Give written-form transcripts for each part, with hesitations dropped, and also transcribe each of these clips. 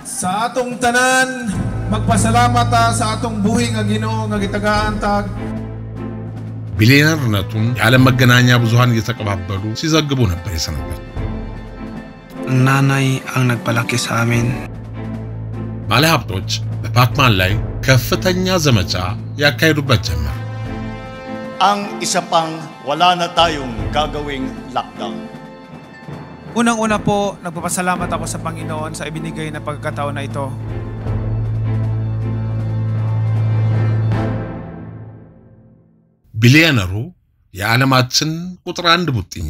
Sa atong tanan, magpasalamat sa atong buhi nga Ginoo nga gitagaan tag ቢሊየነርነቱን የዓለም መገናኛ ብዙሃን እየተቀባበሉ ሲዘግቡ ነበር የሰነበት። Nanay ang nagpalaki sa amin. ባለሀብቶች በፓክማን ላይ ከፍተኛ ዘመቻ ያካሂዱበት ጀመር። Ang isa pang wala na tayong gagawing lockdown. Unang-una po, nagpapasalamat ako sa Panginoon sa ibinigay na pagkakataon na ito. ቢሊየነሩ የዓለማችን ቁጥር 1 ቡጥኛ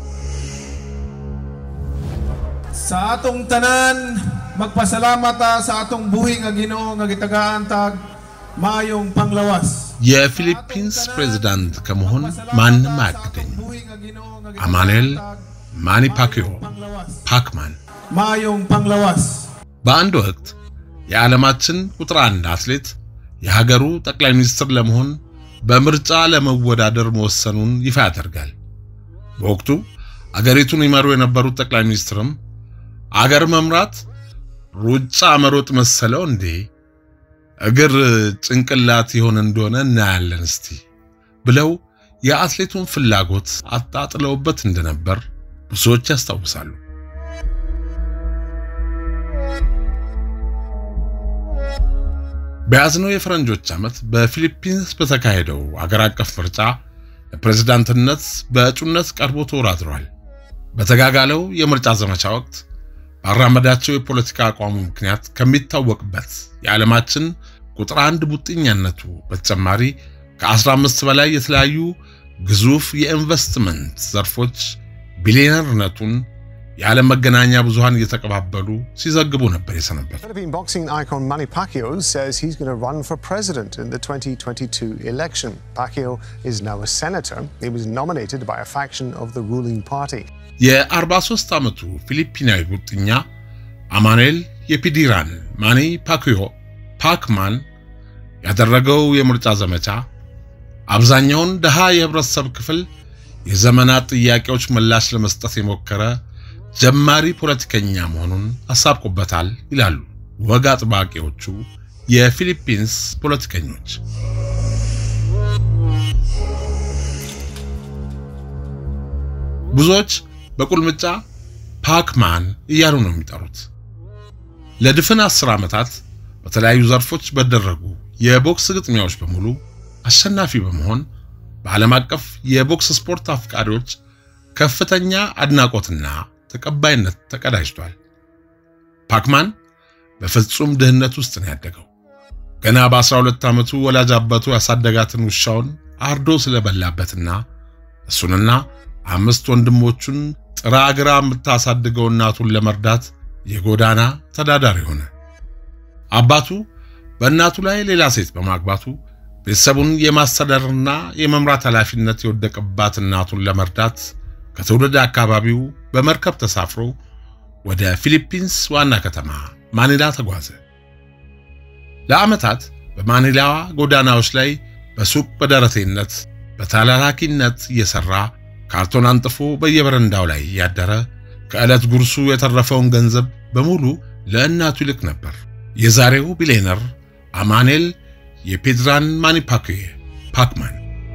Sa atong tanan, magpasalamat sa atong buhi nga Ginoo nga gitagaan tag maayong panglawas. የፊሊፒንስ ፕሬዝዳንት ከመሆን ማንም አያግደኝ። አማኑኤል ማኒ ፓኪዮ ፓክማን Maayong panglawas. በአንድ ወቅት የዓለማችን ቁጥር 1 አትሌት የሀገሩ ጠቅላይ ሚኒስትር ለመሆን በምርጫ ለመወዳደር መወሰኑን ይፋ ያደርጋል። በወቅቱ አገሪቱን ይመሩ የነበሩት ጠቅላይ ሚኒስትርም አገር መምራት ሩጫ መሮጥ መሰለው እንዴ እግር ጭንቅላት ይሆን እንደሆነ እናያለን እስቲ ብለው የአትሌቱን ፍላጎት አጣጥለውበት እንደነበር ብዙዎች ያስታውሳሉ። በያዝነው የፈረንጆች ዓመት በፊሊፒንስ በተካሄደው አገር አቀፍ ምርጫ ለፕሬዝዳንትነት በእጩነት ቀርቦ ተወዳድሯል። በተጋጋለው የምርጫ ዘመቻ ወቅት ባራመዳቸው የፖለቲካ አቋሙ ምክንያት ከሚታወቅበት የዓለማችን ቁጥር 1 ቡጥኛነቱ በተጨማሪ ከ15 በላይ የተለያዩ ግዙፍ የኢንቨስትመንት ዘርፎች ቢሊየነርነቱን የዓለም መገናኛ ብዙሃን እየተቀባበሉ ሲዘግቡ ነበር የሰነበት። Philippine boxing icon Manny Pacquiao says he's going to run for president in the 2022 election. Pacquiao is now a senator. He was nominated by a faction of the ruling party. የ43 ዓመቱ ፊሊፒናዊ ቡጥኛ አማኑኤል የፒዲራን ማኒ ፓኪዮ ፓክማን ያደረገው የምርጫ ዘመቻ አብዛኛውን ደሃ የህብረተሰብ ክፍል የዘመናት ጥያቄዎች ምላሽ ለመስጠት የሞከረ ጀማሪ ፖለቲከኛ መሆኑን አሳብቆበታል ይላሉ ወግ አጥባቂዎቹ የፊሊፒንስ ፖለቲከኞች። ብዙዎች በቁልምጫ ፓክማን እያሉ ነው የሚጠሩት። ለድፍን 10 ዓመታት በተለያዩ ዘርፎች በደረጉ የቦክስ ግጥሚያዎች በሙሉ አሸናፊ በመሆን በዓለም አቀፍ የቦክስ ስፖርት አፍቃሪዎች ከፍተኛ አድናቆትና ተቀባይነት ተቀዳጅቷል። ፓክማን በፍጹም ድህነት ውስጥ ነው ያደገው። ገና በ12 ዓመቱ ወላጅ አባቱ ያሳደጋትን ውሻውን አርዶ ስለበላበትና እሱንና 5 ወንድሞቹን ጥራግራ የምታሳድገው እናቱን ለመርዳት የጎዳና ተዳዳሪ ሆነ። አባቱ በእናቱ ላይ ሌላ ሴት በማግባቱ ቤተሰቡን የማስተዳደርና የመምራት ኃላፊነት የወደቀባት እናቱን ለመርዳት ከትውልድ አካባቢው በመርከብ ተሳፍሮ ወደ ፊሊፒንስ ዋና ከተማ ማኒላ ተጓዘ። ለዓመታት በማኒላዋ ጎዳናዎች ላይ በሱቅ በደረቴነት በተላላኪነት እየሰራ ካርቶን አንጥፎ በየበረንዳው ላይ ያደረ ከዕለት ጉርሱ የተረፈውን ገንዘብ በሙሉ ለእናቱ ይልክ ነበር። የዛሬው ቢሊየነር አማኑኤል የፔድራን ማኒ ፓኪዮ ፓክማን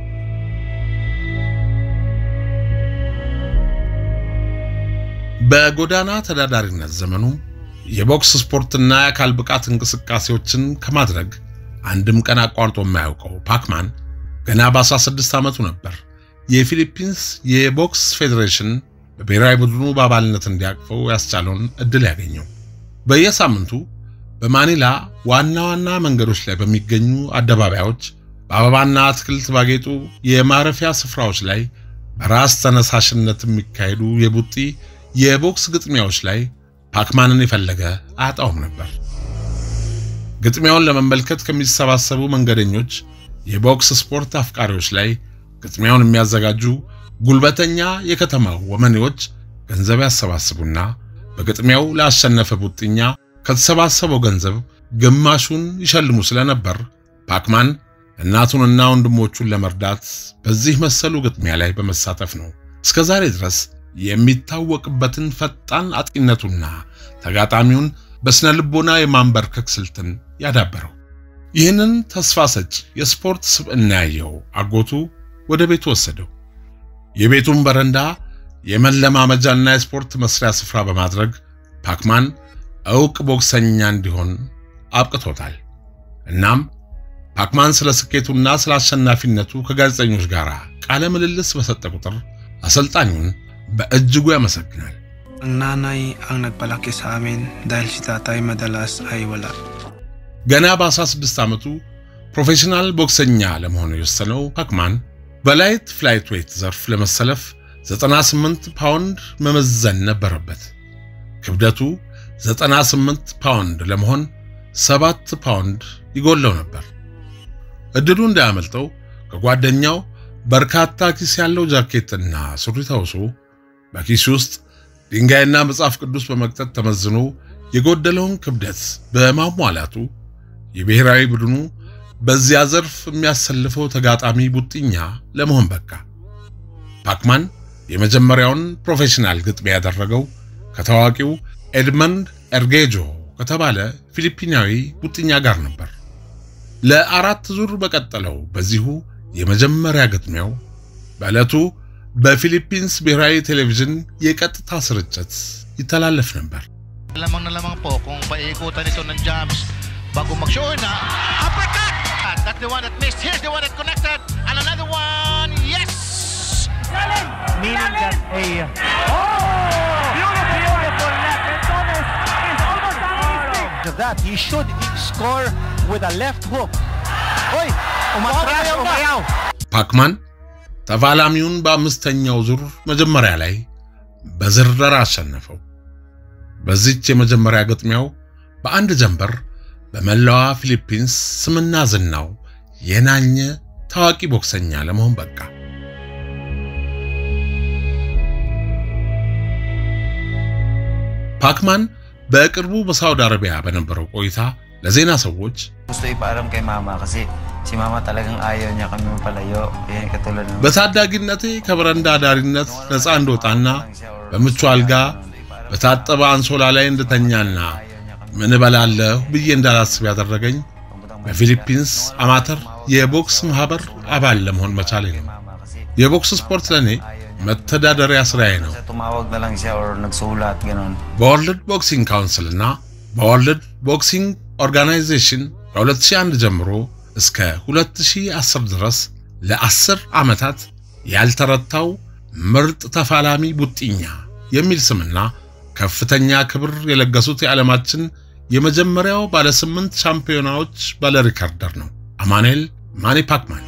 በጎዳና ተዳዳሪነት ዘመኑ የቦክስ ስፖርትና የአካል ብቃት እንቅስቃሴዎችን ከማድረግ አንድም ቀን አቋርጦ የማያውቀው ፓክማን ገና በ16 ዓመቱ ነበር የፊሊፒንስ የቦክስ ፌዴሬሽን በብሔራዊ ቡድኑ በአባልነት እንዲያቅፈው ያስቻለውን እድል ያገኘው። በየሳምንቱ በማኒላ ዋና ዋና መንገዶች ላይ በሚገኙ አደባባዮች በአበባና አትክልት ባጌጡ የማረፊያ ስፍራዎች ላይ በራስ ተነሳሽነት የሚካሄዱ የቡጢ የቦክስ ግጥሚያዎች ላይ ፓክማንን የፈለገ አጣውም ነበር። ግጥሚያውን ለመመልከት ከሚሰባሰቡ መንገደኞች የቦክስ ስፖርት አፍቃሪዎች ላይ ግጥሚያውን የሚያዘጋጁ ጉልበተኛ የከተማው ወመኔዎች ገንዘብ ያሰባስቡና በግጥሚያው ላሸነፈ ቡጥኛ ከተሰባሰበው ገንዘብ ግማሹን ይሸልሙ ስለነበር ፓክማን እናቱንና ወንድሞቹን ለመርዳት በዚህ መሰሉ ግጥሚያ ላይ በመሳተፍ ነው እስከዛሬ ድረስ የሚታወቅበትን ፈጣን አጥቂነቱና ተጋጣሚውን በስነ ልቦና የማንበርከክ ስልትን ያዳበረው። ይህንን ተስፋ ሰጭ የስፖርት ስብዕና ያየው አጎቱ ወደ ቤቱ ወሰደው። የቤቱን በረንዳ የመለማመጃና የስፖርት መስሪያ ስፍራ በማድረግ ፓክማን ዕውቅ ቦክሰኛ እንዲሆን አብቅቶታል። እናም ፓክማን ስለ ስኬቱና ስለ አሸናፊነቱ ከጋዜጠኞች ጋር ቃለ ምልልስ በሰጠ ቁጥር አሰልጣኙን በእጅጉ ያመሰግናል። Nanay ang nagpalaki sa amin dahil si tatay madalas ay wala. ገና በ16 ዓመቱ ፕሮፌሽናል ቦክሰኛ ለመሆን የወሰነው ፓክማን በላይት ፍላይት ዌይት ዘርፍ ለመሰለፍ 98 ፓውንድ መመዘን ነበረበት። ክብደቱ 98 ፓውንድ ለመሆን 7 ፓውንድ ይጎለው ነበር። እድሉ እንዳያመልጠው ከጓደኛው በርካታ ኪስ ያለው ጃኬትና ሱሪ ተውሶ በኪስ ውስጥ ድንጋይና መጽሐፍ ቅዱስ በመክተት ተመዝኖ የጎደለውን ክብደት በማሟላቱ የብሔራዊ ቡድኑ በዚያ ዘርፍ የሚያሰልፈው ተጋጣሚ ቡጥኛ ለመሆን በቃ። ፓክማን የመጀመሪያውን ፕሮፌሽናል ግጥሚያ ያደረገው ከታዋቂው ኤድመንድ ኤርጌጆ ከተባለ ፊሊፒናዊ ቡጥኛ ጋር ነበር። ለአራት ዙር በቀጠለው በዚሁ የመጀመሪያ ግጥሚያው በዕለቱ በፊሊፒንስ ብሔራዊ ቴሌቪዥን የቀጥታ ስርጭት ይተላለፍ ነበር። Lamang na lamang po kung paikutan ito ng jams bago mag-show na uppercut. That's the one that missed. Here's the one that connected. And another one. Yes! Meaning that beautiful left. And Torres is almost out of his feet. That he should score with a left hook. Oy! Umayaw. ፓክማን ተፋላሚውን በአምስተኛው ዙር መጀመሪያ ላይ በዝረራ አሸነፈው። በዚህች የመጀመሪያ ግጥሚያው በአንድ ጀንበር በመላዋ ፊሊፒንስ ስምና ዝናው የናኘ ታዋቂ ቦክሰኛ ለመሆን በቃ። ፓክማን በቅርቡ በሳውዲ አረቢያ በነበረው ቆይታ ለዜና ሰዎች gusto ipaalam kay mama kasi si mama talagang ayaw niya kami mapalayo yan katulad ng በታዳጊነቴ ከበረንዳ ዳሪነት ነፃ እንደወጣና በምቹ አልጋ በታጠበ አንሶላ ላይ እንደተኛና ምን በላለሁ ብዬ እንዳላስብ ያደረገኝ በፊሊፒንስ አማተር የቦክስ ማህበር አባል ለመሆን መቻሌ ነው። የቦክስ ስፖርት ለኔ መተዳደሪያ ስራዬ ነው። tumawag na lang siya or nagsulat ganoon በወርልድ ቦክሲንግ ካውንስልና በወርልድ ቦክሲንግ ኦርጋናይዜሽን ከ2001 ጀምሮ እስከ 2010 ድረስ ለ10 ዓመታት ያልተረታው ምርጥ ተፋላሚ ቡጥኛ የሚል ስምና ከፍተኛ ክብር የለገሱት የዓለማችን የመጀመሪያው ባለ 8 ሻምፒዮናዎች ባለ ሪከርደር ነው አማኑኤል ማኒ ፓክማን።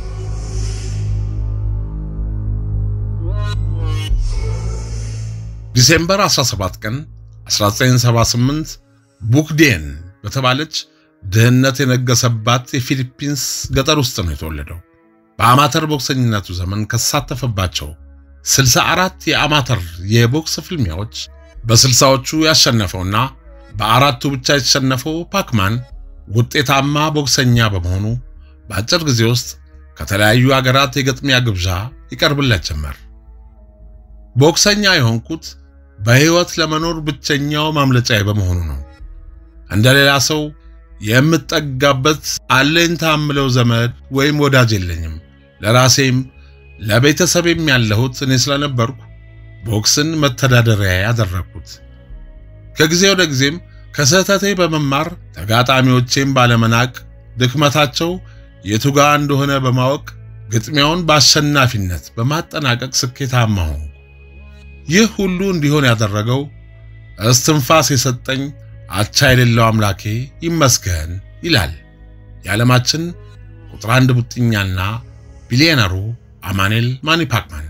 ዲሴምበር 17 ቀን 1978 ቡክዴን በተባለች ድህነት የነገሰባት የፊሊፒንስ ገጠር ውስጥ ነው የተወለደው። በአማተር ቦክሰኝነቱ ዘመን ከሳተፈባቸው 64 የአማተር የቦክስ ፍልሚያዎች በ60ዎቹ ያሸነፈውና በአራቱ ብቻ የተሸነፈው ፓክማን ውጤታማ ቦክሰኛ በመሆኑ በአጭር ጊዜ ውስጥ ከተለያዩ ሀገራት የግጥሚያ ግብዣ ይቀርብለት ጀመር። ቦክሰኛ የሆንኩት በህይወት ለመኖር ብቸኛው ማምለጫዬ በመሆኑ ነው። እንደሌላ ሰው የምጠጋበት አለኝታ ምለው ዘመድ ወይም ወዳጅ የለኝም። ለራሴም ለቤተሰቤም ያለሁት እኔ ስለነበርኩ ቦክስን መተዳደሪያ ያደረኩት። ከጊዜ ወደ ጊዜም ከስህተቴ በመማር ተጋጣሚዎቼም ባለመናቅ ድክመታቸው የቱጋ እንደሆነ በማወቅ ግጥሚያውን በአሸናፊነት በማጠናቀቅ ስኬታማ ሆንኩ። ይህ ሁሉ እንዲሆን ያደረገው እስትንፋስ የሰጠኝ አቻ የሌለው አምላኬ ይመስገን ይላል የዓለማችን ቁጥር 1 ቡጥኛና ቢሊየነሩ አማኑኤል ማኒ ፓክማን።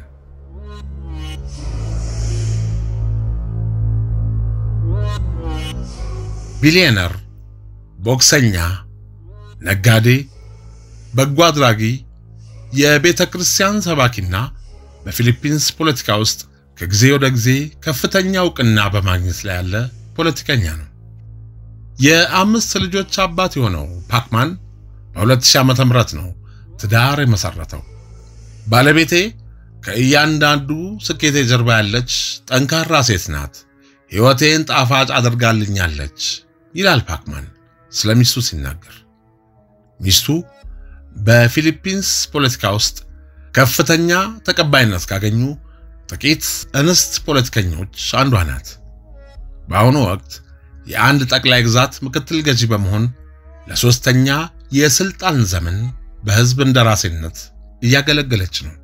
ቢሊየነር፣ ቦክሰኛ፣ ነጋዴ፣ በጎ አድራጊ፣ የቤተ ክርስቲያን ሰባኪና በፊሊፒንስ ፖለቲካ ውስጥ ከጊዜ ወደ ጊዜ ከፍተኛ ዕውቅና በማግኘት ላይ ያለ ፖለቲከኛ ነው። የአምስት ልጆች አባት የሆነው ፓክማን በ2000 ዓመተ ምህረት ነው ትዳር የመሰረተው። ባለቤቴ ከእያንዳንዱ ስኬቴ ጀርባ ያለች ጠንካራ ሴት ናት። ሕይወቴን ጣፋጭ አድርጋልኛለች ይላል ፓክማን ስለሚስቱ ሲናገር። ሚስቱ በፊሊፒንስ ፖለቲካ ውስጥ ከፍተኛ ተቀባይነት ካገኙ ጥቂት እንስት ፖለቲከኞች አንዷ ናት። በአሁኑ ወቅት የአንድ ጠቅላይ ግዛት ምክትል ገዢ በመሆን ለሶስተኛ የስልጣን ዘመን በህዝብ እንደራሴነት እያገለገለች ነው።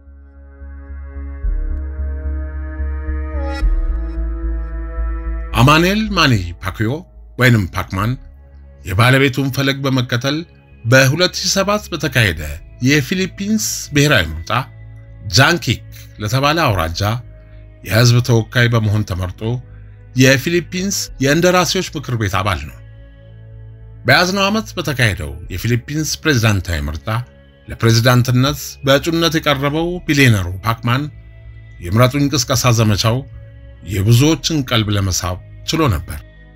አማኑኤል ማኒ ፓኪዮ ወይንም ፓክማን የባለቤቱን ፈለግ በመከተል በ2007 በተካሄደ የፊሊፒንስ ብሔራዊ ምርጫ ጃንኪክ ለተባለ አውራጃ የህዝብ ተወካይ በመሆን ተመርጦ የፊሊፒንስ የእንደራሴዎች ምክር ቤት አባል ነው። በያዝነው ዓመት በተካሄደው የፊሊፒንስ ፕሬዝዳንታዊ ምርጫ ለፕሬዝዳንትነት በእጩነት የቀረበው ቢሊዮነሩ ፓክማን የምረጡኝ ቅስቀሳ ዘመቻው የብዙዎችን ቀልብ ለመሳብ ችሎ ነበር።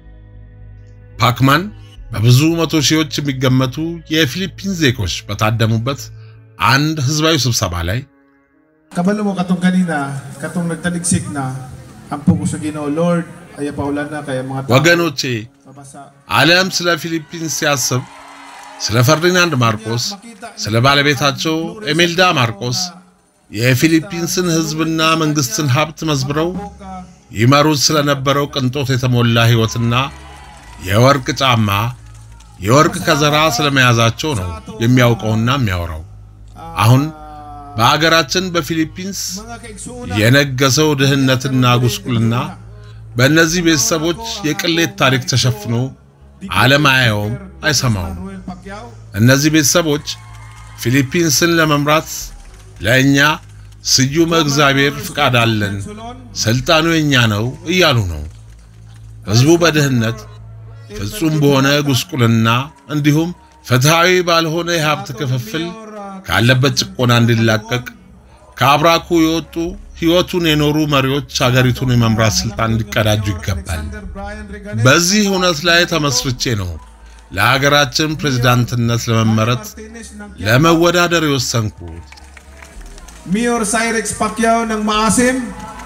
ፓክማን በብዙ መቶ ሺዎች የሚገመቱ የፊሊፒንስ ዜጎች በታደሙበት አንድ ህዝባዊ ስብሰባ ላይ kabalo mo katong kanina katong nagtaligsik na ampo ko sa Ginoo Lord ay paulan na kay mga ወገኖቼ ዓለም ስለ ፊሊፒንስ ሲያስብ ስለ ፈርዲናንድ ማርቆስ ስለ ባለቤታቸው ኤሜልዳ ማርቆስ የፊሊፒንስን ህዝብና መንግስትን ሀብት መዝብረው ይመሩት ስለነበረው ቅንጦት የተሞላ ህይወትና የወርቅ ጫማ የወርቅ ከዘራ ስለመያዛቸው ነው የሚያውቀውና የሚያወራው። አሁን በአገራችን በፊሊፒንስ የነገሰው ድህነትና ጉስቁልና በእነዚህ ቤተሰቦች የቅሌት ታሪክ ተሸፍኖ ዓለም አያየውም አይሰማውም። እነዚህ ቤተሰቦች ፊሊፒንስን ለመምራት ለእኛ ስዩመ እግዚአብሔር ፍቃድ አለን፣ ስልጣኑ የኛ ነው እያሉ ነው። ህዝቡ በድህነት ፍጹም በሆነ ጉስቁልና እንዲሁም ፍትሃዊ ባልሆነ የሀብት ክፍፍል ካለበት ጭቆና እንዲላቀቅ ከአብራኩ የወጡ ህይወቱን የኖሩ መሪዎች ሀገሪቱን የመምራት ስልጣን እንዲቀዳጁ ይገባል። በዚህ እውነት ላይ ተመስርቼ ነው ለሀገራችን ፕሬዝዳንትነት ለመመረጥ ለመወዳደር የወሰንኩት። Mayor Cyrix Pacquiao ng Maasim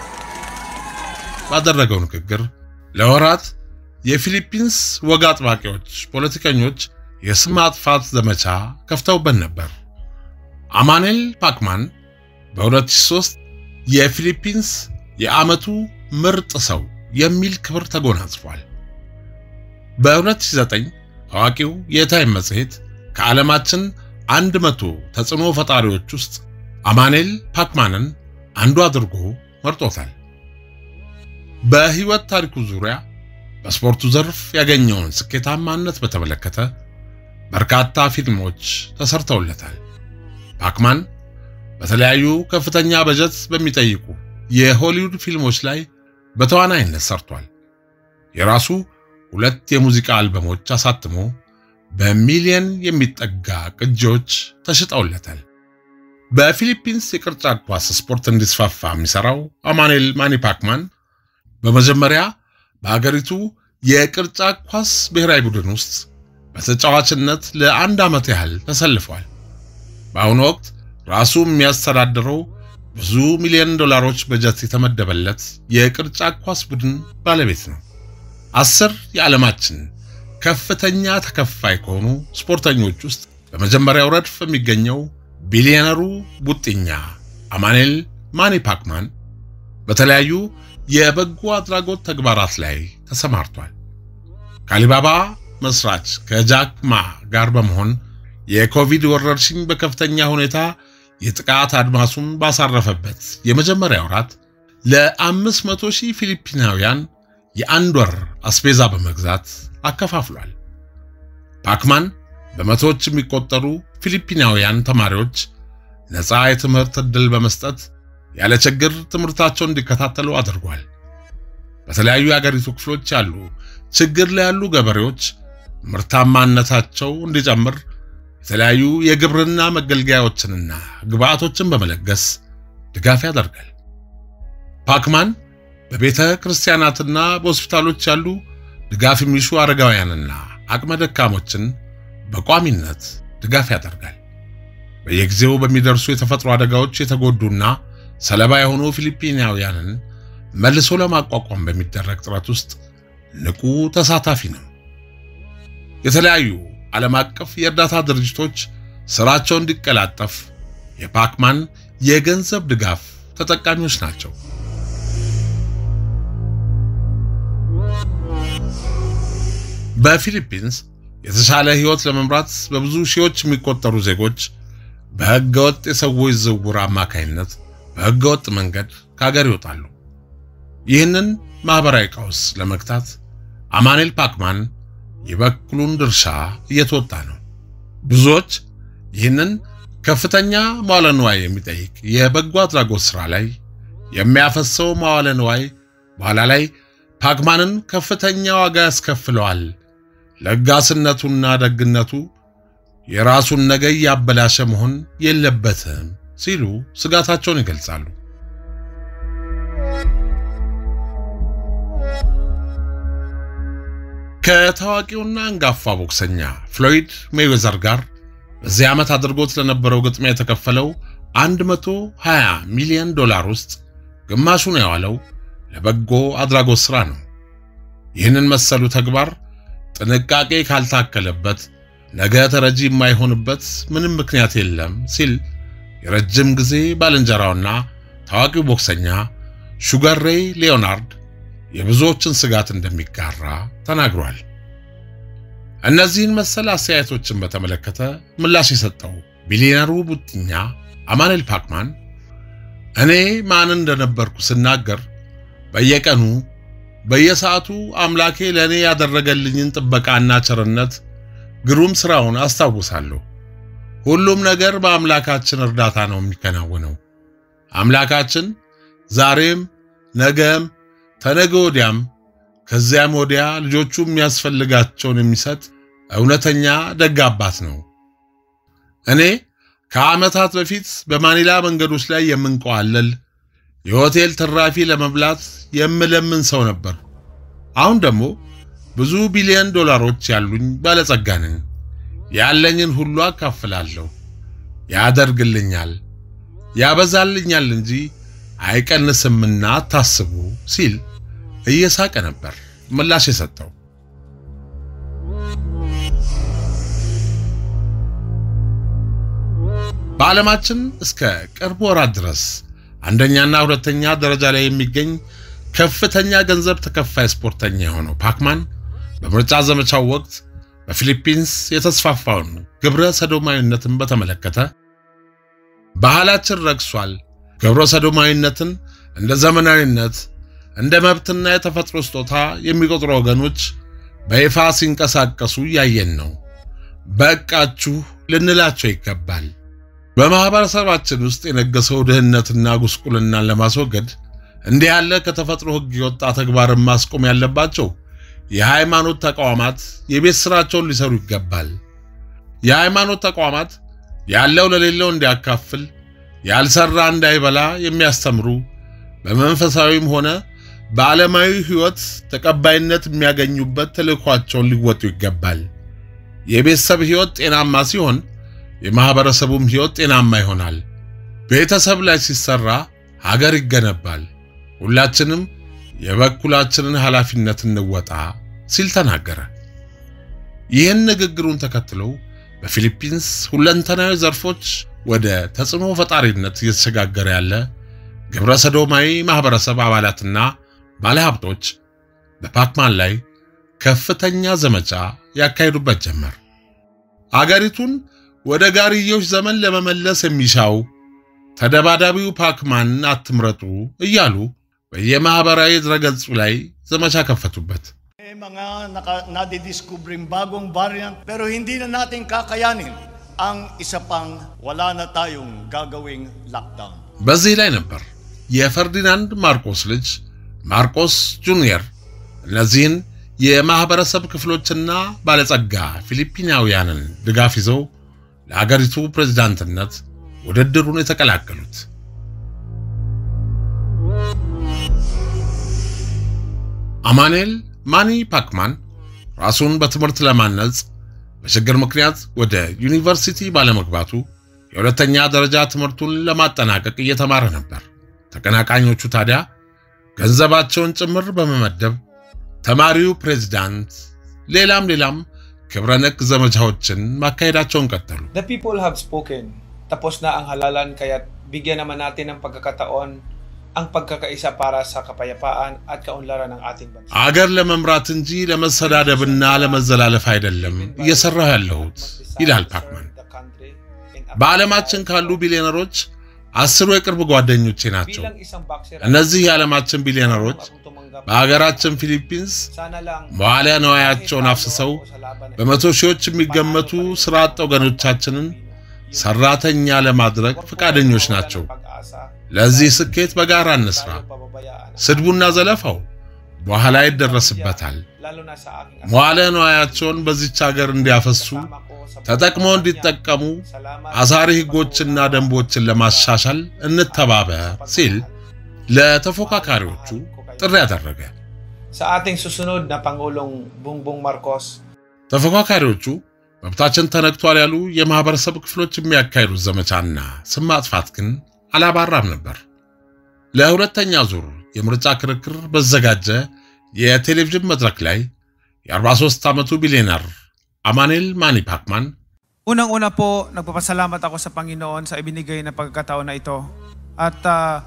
ባደረገው ንግግር ለወራት የፊሊፒንስ ወግ አጥባቂዎች ፖለቲከኞች የስም ማጥፋት ዘመቻ ከፍተውበት ነበር። አማኑኤል ፓክማን በ2003 የፊሊፒንስ የዓመቱ ምርጥ ሰው የሚል ክብር ተጎናጽፏል። በ2009 ታዋቂው የታይም መጽሔት ከዓለማችን 100 ተጽዕኖ ፈጣሪዎች ውስጥ አማኑኤል ፓክማንን አንዱ አድርጎ መርጦታል። በህይወት ታሪኩ ዙሪያ በስፖርቱ ዘርፍ ያገኘውን ስኬታማነት በተመለከተ በርካታ ፊልሞች ተሰርተውለታል። ፓክማን በተለያዩ ከፍተኛ በጀት በሚጠይቁ የሆሊውድ ፊልሞች ላይ በተዋናይነት ሰርቷል። የራሱ 2 የሙዚቃ አልበሞች አሳትሞ በሚሊዮን የሚጠጋ ቅጂዎች ተሽጠውለታል። በፊሊፒንስ የቅርጫት ኳስ ስፖርት እንዲስፋፋ የሚሰራው አማኑኤል ማኒ ፓክማን በመጀመሪያ በአገሪቱ የቅርጫት ኳስ ብሔራዊ ቡድን ውስጥ በተጫዋችነት ለ1 ዓመት ያህል ተሰልፏል። በአሁኑ ወቅት ራሱ የሚያስተዳድረው ብዙ ሚሊዮን ዶላሮች በጀት የተመደበለት የቅርጫት ኳስ ቡድን ባለቤት ነው። 10 የዓለማችን ከፍተኛ ተከፋይ ከሆኑ ስፖርተኞች ውስጥ በመጀመሪያው ረድፍ የሚገኘው ቢሊዮነሩ ቡጥኛ አማኑኤል ማኒ ፓክማን በተለያዩ የበጎ አድራጎት ተግባራት ላይ ተሰማርቷል። ከአሊባባ መስራች ከጃክ ማ ጋር በመሆን የኮቪድ ወረርሽኝ በከፍተኛ ሁኔታ የጥቃት አድማሱን ባሳረፈበት የመጀመሪያው ወራት ለ500,000 ፊሊፒናውያን የአንድ ወር አስቤዛ በመግዛት አከፋፍሏል። ፓክማን በመቶዎች የሚቆጠሩ ፊሊፒናውያን ተማሪዎች ነፃ የትምህርት ዕድል በመስጠት ያለ ችግር ትምህርታቸውን እንዲከታተሉ አድርጓል። በተለያዩ የአገሪቱ ክፍሎች ያሉ ችግር ላይ ያሉ ገበሬዎች ምርታማነታቸው እንዲጨምር የተለያዩ የግብርና መገልገያዎችንና ግብአቶችን በመለገስ ድጋፍ ያደርጋል። ፓክማን በቤተ ክርስቲያናትና በሆስፒታሎች ያሉ ድጋፍ የሚሹ አረጋውያንና አቅመ ደካሞችን በቋሚነት ድጋፍ ያደርጋል። በየጊዜው በሚደርሱ የተፈጥሮ አደጋዎች የተጎዱና ሰለባ የሆኑ ፊሊፒናውያንን መልሶ ለማቋቋም በሚደረግ ጥረት ውስጥ ንቁ ተሳታፊ ነው። የተለያዩ ዓለም አቀፍ የእርዳታ ድርጅቶች ስራቸው እንዲቀላጠፍ የፓክማን የገንዘብ ድጋፍ ተጠቃሚዎች ናቸው። በፊሊፒንስ የተሻለ ህይወት ለመምራት በብዙ ሺዎች የሚቆጠሩ ዜጎች በህገወጥ የሰዎች ዝውውር አማካይነት በህገወጥ መንገድ ከሀገር ይወጣሉ። ይህንን ማህበራዊ ቀውስ ለመግታት አማኑኤል ፓክማን የበኩሉን ድርሻ እየተወጣ ነው። ብዙዎች ይህንን ከፍተኛ መዋለ ንዋይ የሚጠይቅ የበጎ አድራጎት ስራ ላይ የሚያፈሰው መዋለ ንዋይ በኋላ ላይ ፓክማንን ከፍተኛ ዋጋ ያስከፍለዋል፣ ለጋስነቱና ደግነቱ የራሱን ነገ ያበላሸ መሆን የለበትም ሲሉ ስጋታቸውን ይገልጻሉ። ከታዋቂውና አንጋፋ ቦክሰኛ ፍሎይድ ሜይዌዘር ጋር በዚህ ዓመት አድርጎት ለነበረው ግጥሚያ የተከፈለው $120 ሚሊዮን ውስጥ ግማሹን ያዋለው ለበጎ አድራጎት ስራ ነው። ይህንን መሰሉ ተግባር ጥንቃቄ ካልታከለበት ነገ ተረጂ የማይሆንበት ምንም ምክንያት የለም ሲል የረጅም ጊዜ ባልንጀራውና ታዋቂው ቦክሰኛ ሹገር ሬይ ሊዮናርድ የብዙዎችን ስጋት እንደሚጋራ ተናግሯል። እነዚህን መሰል አስተያየቶችን በተመለከተ ምላሽ የሰጠው ቢሊዮነሩ ቡጥኛ አማኑኤል ፓክማን እኔ ማን እንደነበርኩ ስናገር በየቀኑ በየሰዓቱ አምላኬ ለኔ ያደረገልኝን ጥበቃና ቸርነት ግሩም ስራውን አስታውሳለሁ። ሁሉም ነገር በአምላካችን እርዳታ ነው የሚከናወነው። አምላካችን ዛሬም ነገም ተነገ ወዲያም ከዚያም ወዲያ ልጆቹ የሚያስፈልጋቸውን የሚሰጥ እውነተኛ ደግ አባት ነው። እኔ ከዓመታት በፊት በማኒላ መንገዶች ላይ የምንቆአለል የሆቴል ትራፊ ለመብላት የምለምን ሰው ነበር። አሁን ደግሞ ብዙ ቢሊዮን ዶላሮች ያሉኝ ባለጸጋ ነኝ። ያለኝን ሁሉ አካፍላለሁ። ያደርግልኛል፣ ያበዛልኛል እንጂ አይቀንስምና አታስቡ ሲል እየሳቀ ነበር ምላሽ የሰጠው። በዓለማችን እስከ ቅርብ ወራት ድረስ አንደኛና ሁለተኛ ደረጃ ላይ የሚገኝ ከፍተኛ ገንዘብ ተከፋይ ስፖርተኛ የሆነው ፓክማን በምርጫ ዘመቻው ወቅት በፊሊፒንስ የተስፋፋውን ግብረ ሰዶማዊነትን በተመለከተ ባህላችን ረክሷል፣ ግብረ ሰዶማዊነትን እንደ ዘመናዊነት እንደ መብትና የተፈጥሮ ስጦታ የሚቆጥሩ ወገኖች በይፋ ሲንቀሳቀሱ ያየን ነው። በቃችሁ ልንላቸው ይገባል። በማህበረሰባችን ውስጥ የነገሰው ድህነትና ጉስቁልናን ለማስወገድ እንዲህ ያለ ከተፈጥሮ ህግ የወጣ ተግባርን ማስቆም ያለባቸው የሃይማኖት ተቋማት የቤት ስራቸውን ሊሰሩ ይገባል። የሃይማኖት ተቋማት ያለው ለሌለው እንዲያካፍል ያልሰራ እንዳይበላ የሚያስተምሩ በመንፈሳዊም ሆነ በዓለማዊ ህይወት ተቀባይነት የሚያገኙበት ተልእኳቸውን ሊወጡ ይገባል። የቤተሰብ ህይወት ጤናማ ሲሆን የማህበረሰቡም ህይወት ጤናማ ይሆናል። ቤተሰብ ላይ ሲሰራ ሀገር ይገነባል። ሁላችንም የበኩላችንን ኃላፊነት እንወጣ ሲል ተናገረ። ይህን ንግግሩን ተከትሎ በፊሊፒንስ ሁለንተናዊ ዘርፎች ወደ ተጽዕኖ ፈጣሪነት እየተሸጋገረ ያለ ግብረ ሰዶማዊ ማህበረሰብ አባላትና ባለሀብቶች በፓክማን ላይ ከፍተኛ ዘመቻ ያካሂዱበት ጀመር። አገሪቱን ወደ ጋርዮሽ ዘመን ለመመለስ የሚሻው ተደባዳቢው ፓክማን አትምረጡ እያሉ በየማህበራዊ ድረገጹ ላይ ዘመቻ ከፈቱበት። Mga nadidiscovering bagong variant pero hindi na natin kakayanin ang isa pang wala na tayong gagawing lockdown. በዚህ ላይ ነበር የፈርዲናንድ ማርቆስ ልጅ ማርቆስ ጁኒየር እነዚህን የማህበረሰብ ክፍሎችና ባለጸጋ ፊሊፒናውያንን ድጋፍ ይዘው ለሀገሪቱ ፕሬዝዳንትነት ውድድሩን የተቀላቀሉት። አማኑኤል ማኒ ፓክማን ራሱን በትምህርት ለማነጽ በችግር ምክንያት ወደ ዩኒቨርሲቲ ባለመግባቱ የሁለተኛ ደረጃ ትምህርቱን ለማጠናቀቅ እየተማረ ነበር። ተቀናቃኞቹ ታዲያ ገንዘባቸውን ጭምር በመመደብ ተማሪው ፕሬዝዳንት ሌላም ክብረነክ ዘመቻዎችን ማካሄዳቸውን ቀጠሉ። The people have spoken. Tapos na ang halalan kaya bigyan naman natin ng pagkakataon ang pagkakaisa para sa kapayapaan at kaunlaran ng ating bansa. አገር ለመምራት እንጂ ለመሰዳደብና ለመዘላለፍ አይደለም እየሰራው ያለሁት ይላል ፓክማን። በዓለማችን ካሉ ቢሊዮነሮች 10 የቅርብ ጓደኞቼ ናቸው። እነዚህ የዓለማችን ቢሊዮነሮች በአገራችን ፊሊፒንስ መዋለ ንዋያቸውን አፍስሰው በመቶ ሺዎች የሚገመቱ ስራ አጥ ወገኖቻችንን ሰራተኛ ለማድረግ ፈቃደኞች ናቸው። ለዚህ ስኬት በጋራ እንስራ። ስድቡና ዘለፋው በኋላ ይደረስበታል። መዋለ ንዋያቸውን በዚህች ሀገር እንዲያፈሱ ተጠቅመው እንዲጠቀሙ አሳሪ ህጎችና ደንቦችን ለማሻሻል እንተባበር ሲል ለተፎካካሪዎቹ ጥሪ ያደረገ። Sa ating susunod na Pangulong Bongbong Marcos ተፎካካሪዎቹ መብታችን ተነክቷል ያሉ የማህበረሰብ ክፍሎች የሚያካሂዱት ዘመቻና ስም ማጥፋት ግን አላባራም ነበር። ለሁለተኛ ዙር የምርጫ ክርክር በዘጋጀ የቴሌቪዥን መድረክ ላይ የ43 ዓመቱ ቢሊዮነር አማኔል ማኒ ፓክማን unang-una po nagpapasalamat ako sa Panginoon sa ibinigay na pagkakataon na ito at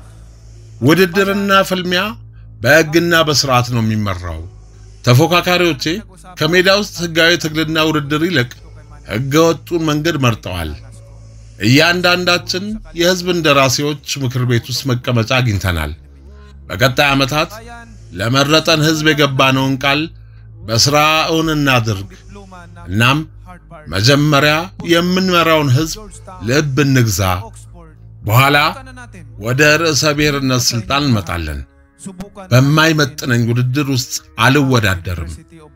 ውድድርና ፍልሚያ በህግና በስርዓት ነው የሚመራው። ተፎካካሪዎቼ ከሜዳ ውስጥ ህጋዊ ትግልና ውድድር ይልቅ ህገወጡን መንገድ መርጠዋል። እያንዳንዳችን የህዝብ እንደራሴዎች ምክር ቤት ውስጥ መቀመጫ አግኝተናል። በቀጣይ ዓመታት ለመረጠን ህዝብ የገባነውን ቃል በስራ እውን እናድርግ። እናም መጀመሪያ የምንመራውን ህዝብ ልብ እንግዛ። በኋላ ወደ ርዕሰ ብሔርነት ስልጣን እንመጣለን። በማይመጥነኝ ውድድር ውስጥ አልወዳደርም።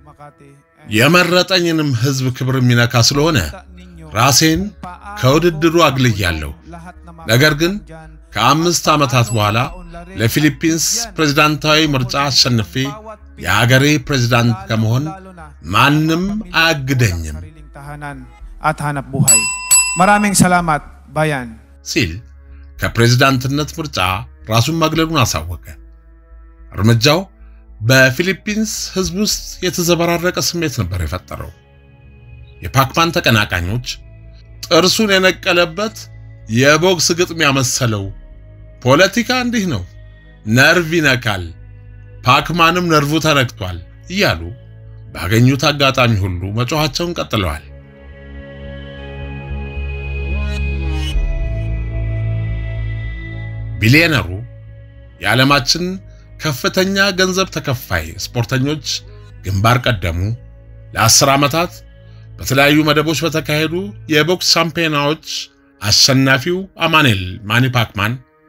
የመረጠኝንም ህዝብ ክብር የሚነካ ስለሆነ ራሴን ከውድድሩ አግልያለሁ። ነገር ግን ከ5 ዓመታት በኋላ ለፊሊፒንስ ፕሬዝዳንታዊ ምርጫ አሸንፌ የሀገሬ ፕሬዝዳንት ከመሆን ማንም አያግደኝም at hanap buhay. Maraming salamat, bayan. ሲል ከፕሬዝዳንትነት ምርጫ ራሱን ማግለሉን አሳወቀ። እርምጃው በፊሊፒንስ ህዝብ ውስጥ የተዘበራረቀ ስሜት ነበር የፈጠረው። የፓክማን ተቀናቃኞች ጥርሱን የነቀለበት የቦክስ ግጥሚያ መሰለው። ፖለቲካ እንዲህ ነው፣ ነርቭ ይነካል፣ ፓክማንም ነርቭ ተነክቷል እያሉ ባገኙት አጋጣሚ ሁሉ መጮሃቸውን ቀጥለዋል። ቢሊዮነሩ የዓለማችን ከፍተኛ ገንዘብ ተከፋይ ስፖርተኞች ግንባር ቀደሙ። ለ10 ዓመታት በተለያዩ መደቦች በተካሄዱ የቦክስ ሻምፒዮናዎች አሸናፊው አማኔል ማኒ ፓክማን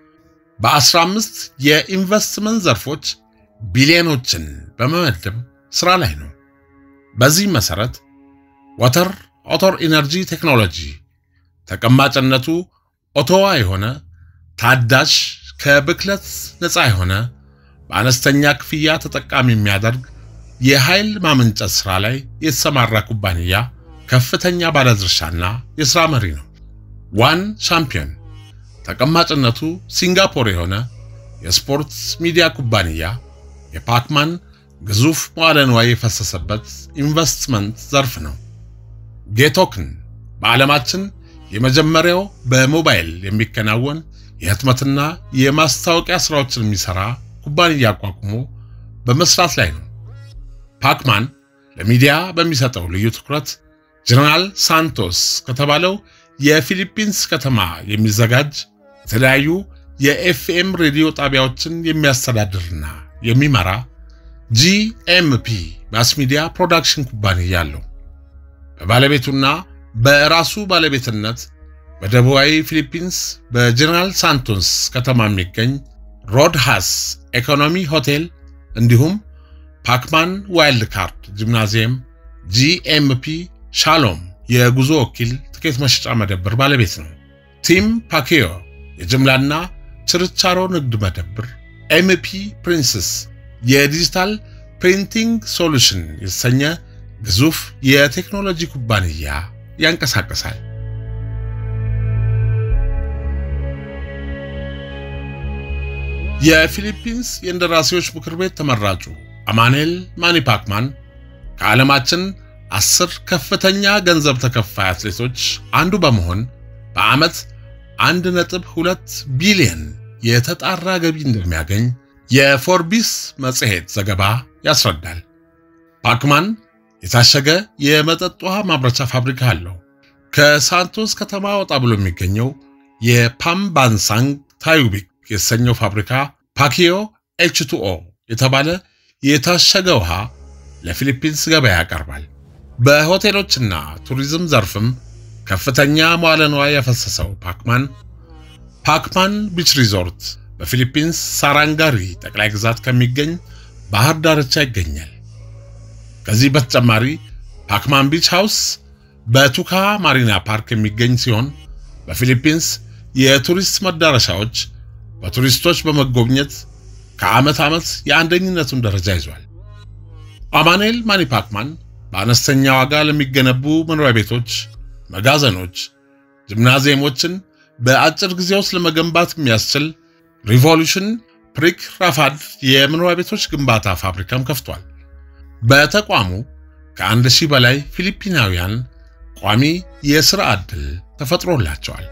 በ15 የኢንቨስትመንት ዘርፎች ቢሊዮኖችን በመመደብ ስራ ላይ ነው። በዚህ መሰረት ዋተር ኦቶር ኢነርጂ ቴክኖሎጂ ተቀማጭነቱ ኦቶዋ የሆነ ታዳሽ ከብክለት ነፃ የሆነ በአነስተኛ ክፍያ ተጠቃሚ የሚያደርግ የኃይል ማመንጨት ስራ ላይ የተሰማራ ኩባንያ ከፍተኛ ባለድርሻና የሥራ መሪ ነው። ዋን ሻምፒዮን ተቀማጭነቱ ሲንጋፖር የሆነ የስፖርት ሚዲያ ኩባንያ የፓክማን ግዙፍ መዋለ ንዋይ የፈሰሰበት ኢንቨስትመንት ዘርፍ ነው። ጌቶክን በዓለማችን የመጀመሪያው በሞባይል የሚከናወን የህትመትና የማስታወቂያ ስራዎችን የሚሰራ ኩባንያ አቋቁሞ በመስራት ላይ ነው። ፓክማን ለሚዲያ በሚሰጠው ልዩ ትኩረት ጀነራል ሳንቶስ ከተባለው የፊሊፒንስ ከተማ የሚዘጋጅ የተለያዩ የኤፍኤም ሬዲዮ ጣቢያዎችን የሚያስተዳድርና የሚመራ ጂኤምፒ ማስ ሚዲያ ፕሮዳክሽን ኩባንያ አለው። በባለቤቱና በራሱ ባለቤትነት በደቡባዊ ፊሊፒንስ በጀነራል ሳንቶስ ከተማ የሚገኝ ሮድሃስ ኢኮኖሚ ሆቴል እንዲሁም ፓክማን ዋይልድ ካርድ ጂምናዚየም፣ ጂኤምፒ ሻሎም የጉዞ ወኪል ትኬት መሸጫ መደብር ባለቤት ነው። ቲም ፓኪዮ የጅምላና ችርቻሮ ንግድ መደብር፣ ኤምፒ ፕሪንሰስ የዲጂታል ፕሪንቲንግ ሶሉሽን የተሰኘ ግዙፍ የቴክኖሎጂ ኩባንያ ያንቀሳቅሳል። የፊሊፒንስ የእንደራሴዎች ምክር ቤት ተመራጩ አማኑኤል ማኒ ፓክማን ከዓለማችን 10 ከፍተኛ ገንዘብ ተከፋይ አትሌቶች አንዱ በመሆን በዓመት 1.2 ቢሊዮን የተጣራ ገቢ እንደሚያገኝ የፎርቢስ መጽሔት ዘገባ ያስረዳል። ፓክማን የታሸገ የመጠጥ ውሃ ማምረቻ ፋብሪካ አለው። ከሳንቶስ ከተማ ወጣ ብሎ የሚገኘው የፓምባንሳንግ ታዩቢክ የተሰኘው ፋብሪካ ፓኪዮ H2O የተባለ የታሸገ ውሃ ለፊሊፒንስ ገበያ ያቀርባል። በሆቴሎችና ቱሪዝም ዘርፍም ከፍተኛ መዋዕለ ንዋይ ያፈሰሰው ፓክማን ቢች ሪዞርት በፊሊፒንስ ሳራንጋሪ ጠቅላይ ግዛት ከሚገኝ ባህር ዳርቻ ይገኛል። ከዚህ በተጨማሪ ፓክማን ቢች ሃውስ በቱካ ማሪና ፓርክ የሚገኝ ሲሆን በፊሊፒንስ የቱሪስት መዳረሻዎች በቱሪስቶች በመጎብኘት ከዓመት ዓመት የአንደኝነቱን ደረጃ ይዟል። አማኑኤል ማኒ ፓክማን በአነስተኛ ዋጋ ለሚገነቡ መኖሪያ ቤቶች፣ መጋዘኖች፣ ጂምናዚየሞችን በአጭር ጊዜ ውስጥ ለመገንባት የሚያስችል ሪቮሉሽን ፕሪክ ራፋድ የመኖሪያ ቤቶች ግንባታ ፋብሪካም ከፍቷል። በተቋሙ ከ1000 በላይ ፊሊፒናውያን ቋሚ የሥራ ዕድል ተፈጥሮላቸዋል።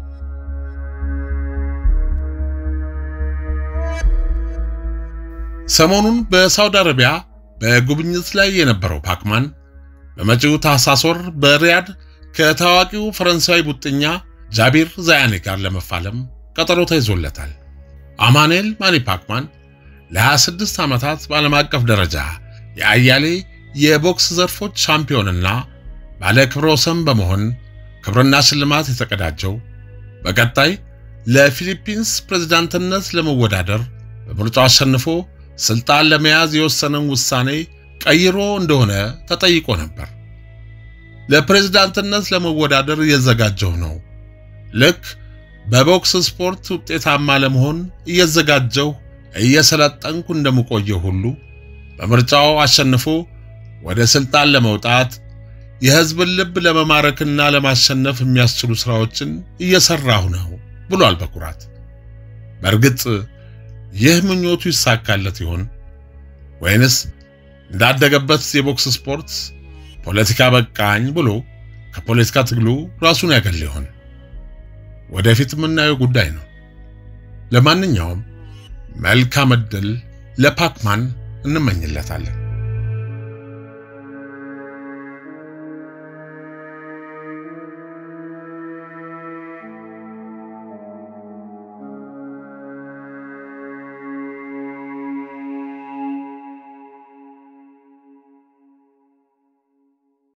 ሰሞኑን በሳውዲ አረቢያ በጉብኝት ላይ የነበረው ፓክማን በመጪው ታህሳስ ወር በሪያድ ከታዋቂው ፈረንሳዊ ቡጥኛ ጃቢር ዛያኒ ጋር ለመፋለም ቀጠሮ ተይዞለታል። አማኑኤል ማኒ ፓክማን ለ26 ዓመታት በዓለም አቀፍ ደረጃ የአያሌ የቦክስ ዘርፎች ሻምፒዮንና ባለ ክብረ ወሰን በመሆን ክብርና ሽልማት የተቀዳጀው በቀጣይ ለፊሊፒንስ ፕሬዝዳንትነት ለመወዳደር በምርጫው አሸንፎ ስልጣን ለመያዝ የወሰነውን ውሳኔ ቀይሮ እንደሆነ ተጠይቆ ነበር። ለፕሬዝዳንትነት ለመወዳደር እየዘጋጀው ነው። ልክ በቦክስ ስፖርት ውጤታማ ለመሆን እየዘጋጀው እየሰለጠንኩ እንደምቆየው ሁሉ በምርጫው አሸንፎ ወደ ስልጣን ለመውጣት የሕዝብን ልብ ለመማረክና ለማሸነፍ የሚያስችሉ ስራዎችን እየሰራሁ ነው ብሏል በኩራት። በእርግጥ ይህ ምኞቱ ይሳካለት ይሆን ወይንስ እንዳደገበት የቦክስ ስፖርት ፖለቲካ በቃኝ ብሎ ከፖለቲካ ትግሉ ራሱን ያገል ይሆን? ወደፊት የምናየው ጉዳይ ነው። ለማንኛውም መልካም ዕድል ለፓክማን እንመኝለታለን።